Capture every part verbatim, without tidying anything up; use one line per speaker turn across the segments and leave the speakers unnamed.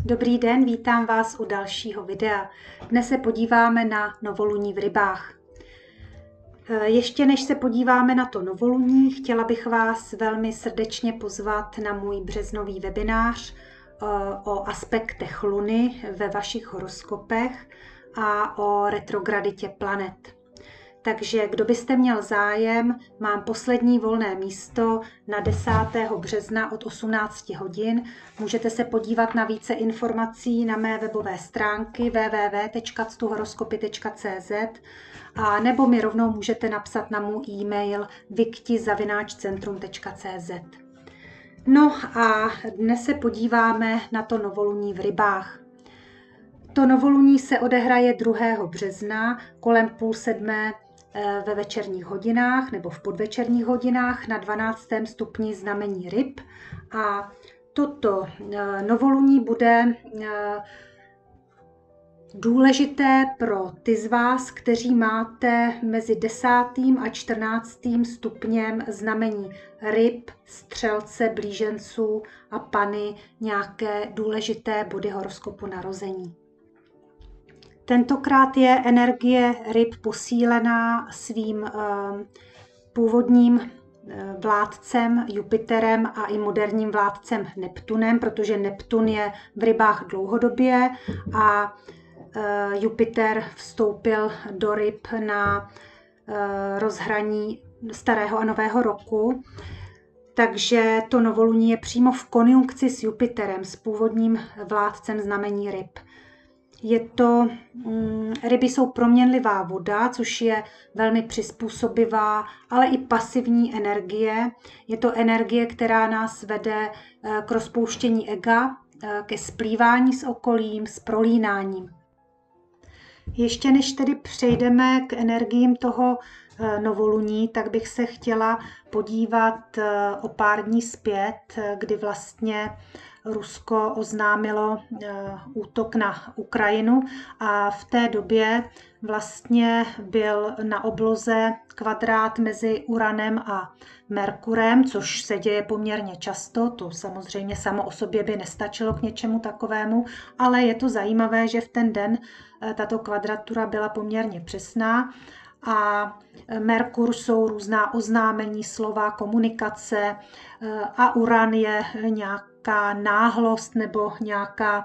Dobrý den, vítám vás u dalšího videa. Dnes se podíváme na novoluní v rybách. Ještě než se podíváme na to novoluní, chtěla bych vás velmi srdečně pozvat na můj březnový webinář o aspektech Luny ve vašich horoskopech a o retrograditě planet. Takže kdo byste měl zájem, mám poslední volné místo na desátého března od osmnácti hodin. Můžete se podívat na více informací na mé webové stránky w w w tečka ctuhoroskopy tečka c z a nebo mi rovnou můžete napsat na můj e-mail vikti zavináč centrum tečka c z. No a dnes se podíváme na to novoluní v rybách. To novoluní se odehraje druhého března kolem půl sedmé ve večerních hodinách nebo v podvečerních hodinách na dvanáctém stupni znamení ryb. A toto novoluní bude důležité pro ty z vás, kteří máte mezi desátým a čtrnáctým stupněm znamení ryb, střelce, blíženců a pany nějaké důležité body horoskopu narození. Tentokrát je energie ryb posílená svým původním vládcem Jupiterem a i moderním vládcem Neptunem, protože Neptun je v rybách dlouhodobě a Jupiter vstoupil do ryb na rozhraní starého a nového roku. Takže to novoluní je přímo v konjunkci s Jupiterem, s původním vládcem znamení ryb. Je to, ryby jsou proměnlivá voda, což je velmi přizpůsobivá, ale i pasivní energie. Je to energie, která nás vede k rozpouštění ega, ke splývání s okolím, s prolínáním. Ještě než tedy přejdeme k energiím toho novoluní, tak bych se chtěla podívat o pár dní zpět, kdy vlastně Rusko oznámilo útok na Ukrajinu a v té době vlastně byl na obloze kvadrát mezi Uranem a Merkurem, což se děje poměrně často, to samozřejmě samo o sobě by nestačilo k něčemu takovému, ale je to zajímavé, že v ten den tato kvadratura byla poměrně přesná. A Merkur jsou různá oznámení, slova, komunikace a Uran je nějaká náhlost nebo nějaká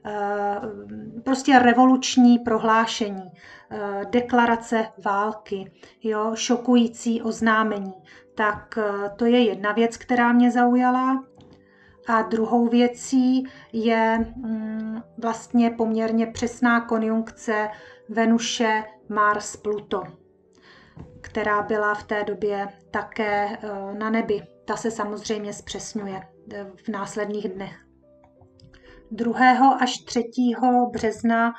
prostě revoluční prohlášení, deklarace války, jo, šokující oznámení. Tak to je jedna věc, která mě zaujala. A druhou věcí je vlastně poměrně přesná konjunkce Venuše, Mars, Pluto, která byla v té době také na nebi. Ta se samozřejmě zpřesňuje v následných dnech. druhého až třetího března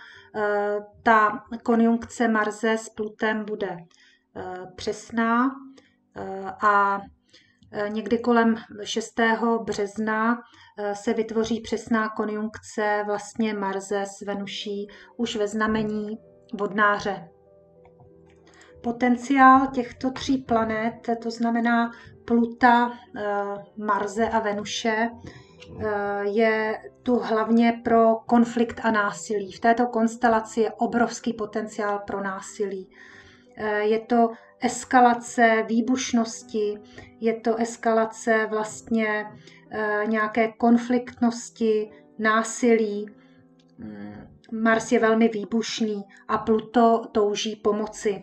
ta konjunkce Marse s Plutem bude přesná a někdy kolem šestého března se vytvoří přesná konjunkce vlastně Marse s Venuší už ve znamení vodnáře. Potenciál těchto tří planet, to znamená Pluta, Marse a Venuše, je tu hlavně pro konflikt a násilí. V této konstelaci je obrovský potenciál pro násilí. Je to eskalace výbušnosti, je to eskalace vlastně nějaké konfliktnosti, násilí. Mars je velmi výbušný a Pluto touží pomoci.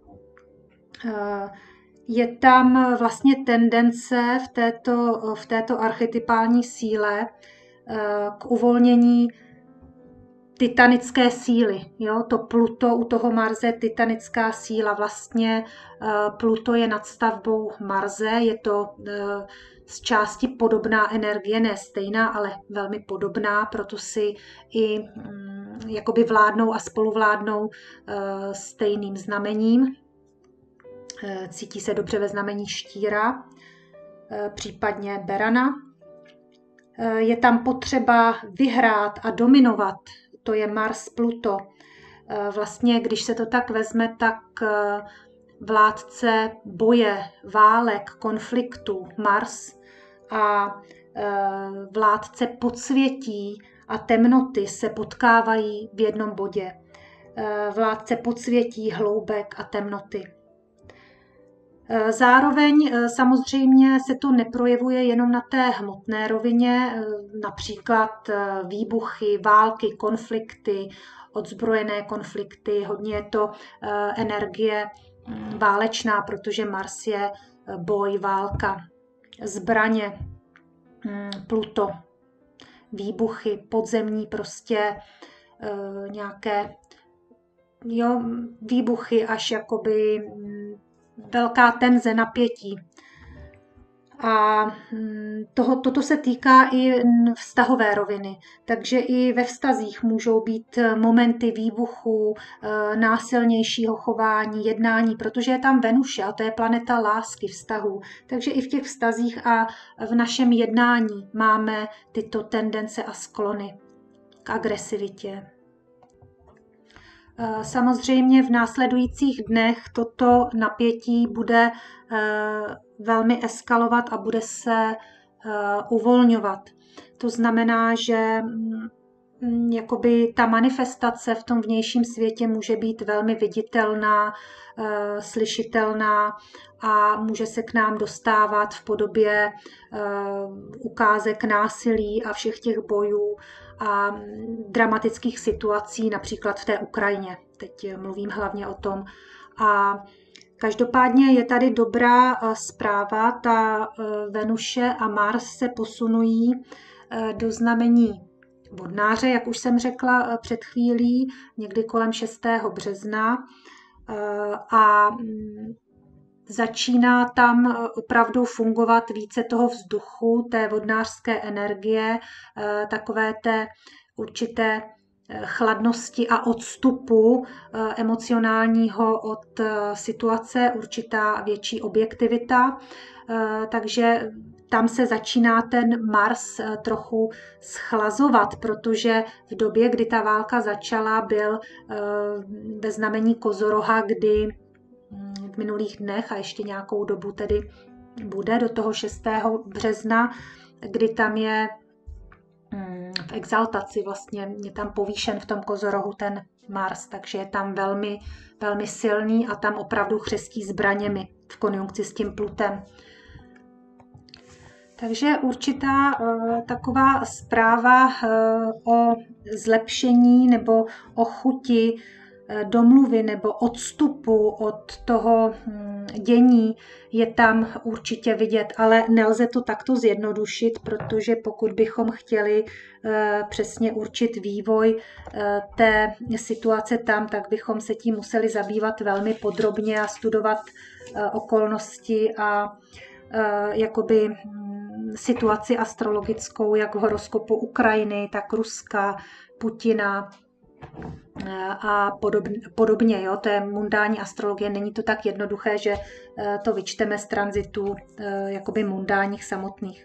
Je tam vlastně tendence v této, v této archetypální síle k uvolnění titanické síly. Jo? To Pluto u toho Marse, titanická síla. Vlastně Pluto je nadstavbou Marse, je to z části podobná energie, ne stejná, ale velmi podobná, proto si i jakoby vládnou a spoluvládnou stejným znamením. Cítí se dobře ve znamení štíra, případně berana. Je tam potřeba vyhrát a dominovat, to je Mars Pluto. Vlastně, když se to tak vezme, tak vládce boje, válek, konfliktu Mars a vládce podsvětí a temnoty se potkávají v jednom bodě. Vládce podsvětí, hloubek a temnoty. Zároveň samozřejmě se to neprojevuje jenom na té hmotné rovině, například výbuchy, války, konflikty, odzbrojené konflikty, hodně je to energie válečná, protože Mars je boj, válka, zbraně, Pluto, výbuchy, podzemní prostě nějaké jo, výbuchy až jakoby velká tenze, napětí. A toho, toto se týká i vztahové roviny. Takže i ve vztazích můžou být momenty výbuchu, násilnějšího chování, jednání, protože je tam Venuše a to je planeta lásky, vztahů. Takže i v těch vztazích a v našem jednání máme tyto tendence a sklony k agresivitě. Samozřejmě v následujících dnech toto napětí bude velmi eskalovat a bude se uvolňovat. To znamená, že jakoby ta manifestace v tom vnějším světě může být velmi viditelná, slyšitelná a může se k nám dostávat v podobě ukázek násilí a všech těch bojů a dramatických situací, například v té Ukrajině. Teď mluvím hlavně o tom. A každopádně je tady dobrá zpráva, ta Venuše a Mars se posunují do znamení vodnáře, jak už jsem řekla před chvílí, někdy kolem šestého března a začíná tam opravdu fungovat více toho vzduchu, té vodnářské energie, takové té určité chladnosti a odstupu emocionálního od situace, určitá větší objektivita. Takže tam se začíná ten Mars trochu schlazovat, protože v době, kdy ta válka začala, byl ve znamení Kozoroha, kdy v minulých dnech a ještě nějakou dobu tedy bude do toho šestého března, kdy tam je v exaltaci, vlastně je tam povýšen v tom Kozorohu ten Mars, takže je tam velmi, velmi silný a tam opravdu chřestí zbraněmi v konjunkci s tím Plutem. Takže určitá uh, taková zpráva uh, o zlepšení nebo o chuti uh, domluvy nebo odstupu od toho um, dění je tam určitě vidět, ale nelze to takto zjednodušit, protože pokud bychom chtěli uh, přesně určit vývoj uh, té situace tam, tak bychom se tím museli zabývat velmi podrobně a studovat uh, okolnosti a uh, jakoby situaci astrologickou, jak v horoskopu Ukrajiny, tak Ruska, Putina a podobně. Jo? To je mundální astrologie, není to tak jednoduché, že to vyčteme z tranzitu jakoby mundálních samotných.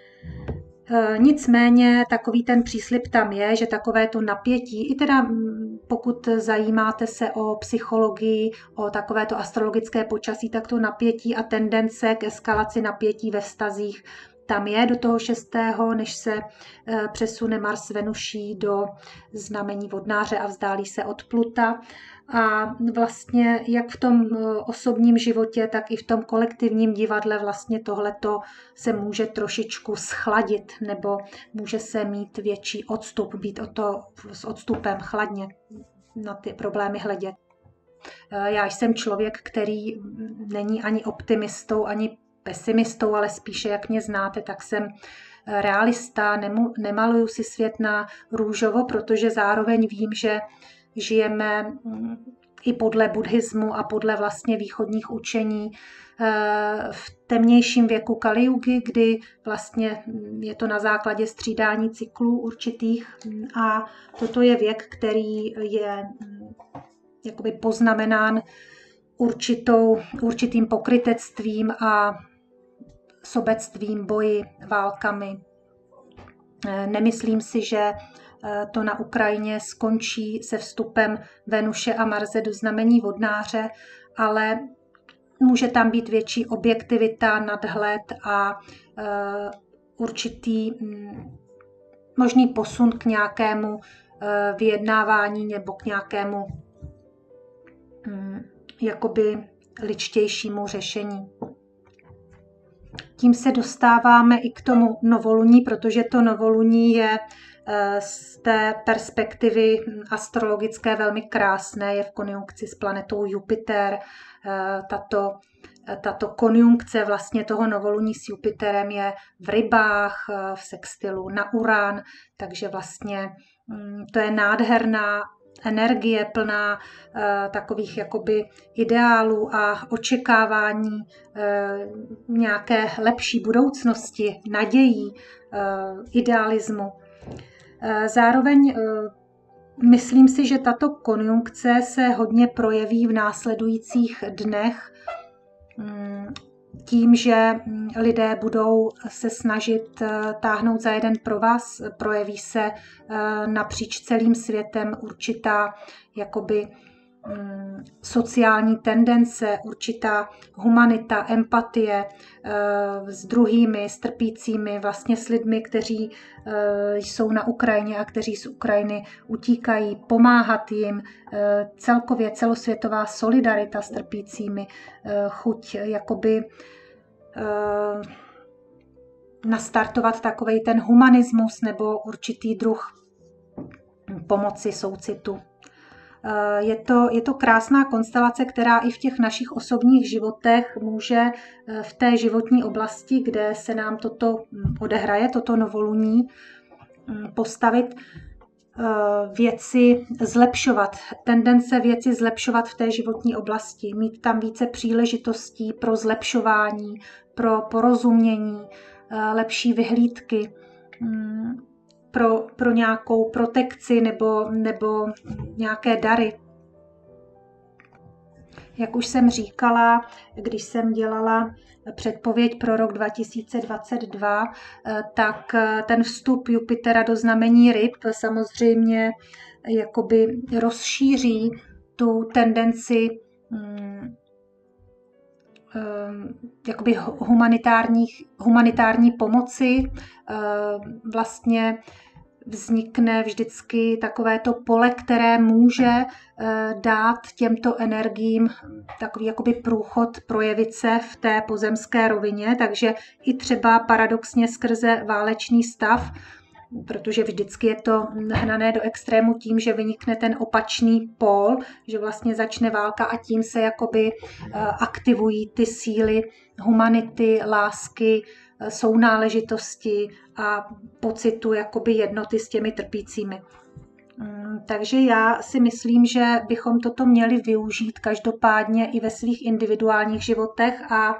Nicméně takový ten příslib tam je, že takové to napětí, i teda pokud zajímáte se o psychologii, o takovéto astrologické počasí, tak to napětí a tendence k eskalaci napětí ve vztazích tam je do toho šestého, než se přesune Mars Venuší do znamení vodnáře a vzdálí se od Pluta. A vlastně jak v tom osobním životě, tak i v tom kolektivním divadle vlastně tohleto se může trošičku schladit nebo může se mít větší odstup, být o to s odstupem chladně na ty problémy hledět. Já jsem člověk, který není ani optimistou, ani pesimistou, ale spíše, jak mě znáte, tak jsem realista, nemu, nemaluju si svět na růžovo, protože zároveň vím, že žijeme i podle buddhismu a podle vlastně východních učení v temnějším věku Kali Jugy, kdy vlastně je to na základě střídání cyklů určitých a toto je věk, který je jakoby poznamenán určitou, určitým pokrytectvím a sobectvím, boji, válkami. Nemyslím si, že to na Ukrajině skončí se vstupem Venuše a Marse do znamení vodnáře, ale může tam být větší objektivita, nadhled a určitý možný posun k nějakému vyjednávání nebo k nějakému hm, jakoby ličtějšímu řešení. Tím se dostáváme i k tomu novoluní, protože to novoluní je z té perspektivy astrologické velmi krásné, je v konjunkci s planetou Jupiter. Tato, tato konjunkce vlastně toho novoluní s Jupiterem je v rybách, v sextilu na Uran, takže vlastně to je nádherná energie plná uh, takových jakoby ideálů a očekávání uh, nějaké lepší budoucnosti, nadějí, uh, idealismu. Uh, zároveň uh, myslím si, že tato konjunkce se hodně projeví v následujících dnech um, tím, že lidé budou se snažit táhnout za jeden provaz, projeví se napříč celým světem určitá jakoby sociální tendence, určitá humanita, empatie s druhými, s trpícími, vlastně s lidmi, kteří jsou na Ukrajině a kteří z Ukrajiny utíkají, pomáhat jim, celkově celosvětová solidarita s trpícími, chuť jakoby nastartovat takovej ten humanismus nebo určitý druh pomoci, soucitu. Je to, je to krásná konstelace, která i v těch našich osobních životech může v té životní oblasti, kde se nám toto odehraje, toto novoluní, postavit věci zlepšovat, tendence věci zlepšovat v té životní oblasti, mít tam více příležitostí pro zlepšování, pro porozumění, lepší vyhlídky, pro, pro nějakou protekci nebo, nebo nějaké dary. Jak už jsem říkala, když jsem dělala předpověď pro rok dva tisíce dvacet dva, tak ten vstup Jupitera do znamení ryb samozřejmě jakoby rozšíří tu tendenci jakoby humanitárních, humanitární pomoci. Vlastně vznikne vždycky takovéto pole, které může dát těmto energiím takový jakoby průchod, projevit se v té pozemské rovině, takže i třeba paradoxně skrze válečný stav, protože vždycky je to hnané do extrému tím, že vynikne ten opačný pól, že vlastně začne válka a tím se jakoby aktivují ty síly humanity, lásky, sounáležitosti a pocitu jakoby jednoty s těmi trpícími. Takže já si myslím, že bychom toto měli využít každopádně i ve svých individuálních životech a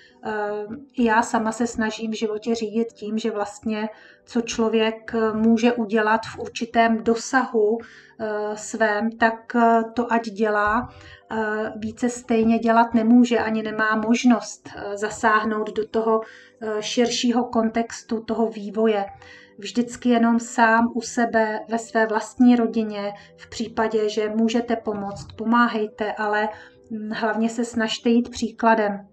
já sama se snažím v životě řídit tím, že vlastně co člověk může udělat v určitém dosahu svém, tak to ať dělá. Více stejně dělat nemůže, ani nemá možnost zasáhnout do toho širšího kontextu toho vývoje. Vždycky jenom sám u sebe, ve své vlastní rodině, v případě, že můžete pomoct, pomáhejte, ale hlavně se snažte jít příkladem.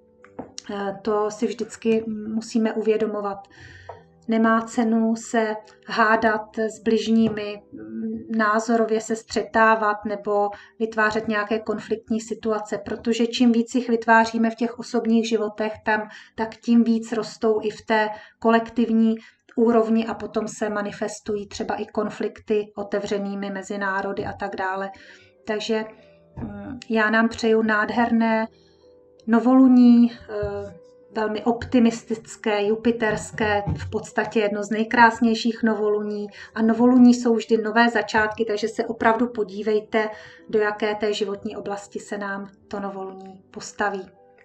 To si vždycky musíme uvědomovat. Nemá cenu se hádat s bližními, názorově se střetávat nebo vytvářet nějaké konfliktní situace, protože čím víc jich vytváříme v těch osobních životech, tam, tak tím víc rostou i v té kolektivní úrovni a potom se manifestují třeba i konflikty otevřenými mezi národy a tak dále. Takže já nám přeju nádherné novoluní, velmi optimistické, jupiterské, v podstatě jedno z nejkrásnějších novoluní. A novoluní jsou vždy nové začátky, takže se opravdu podívejte, do jaké té životní oblasti se nám to novoluní postaví.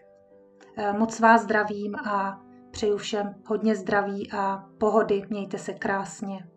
Moc vás zdravím a přeju všem hodně zdraví a pohody. Mějte se krásně.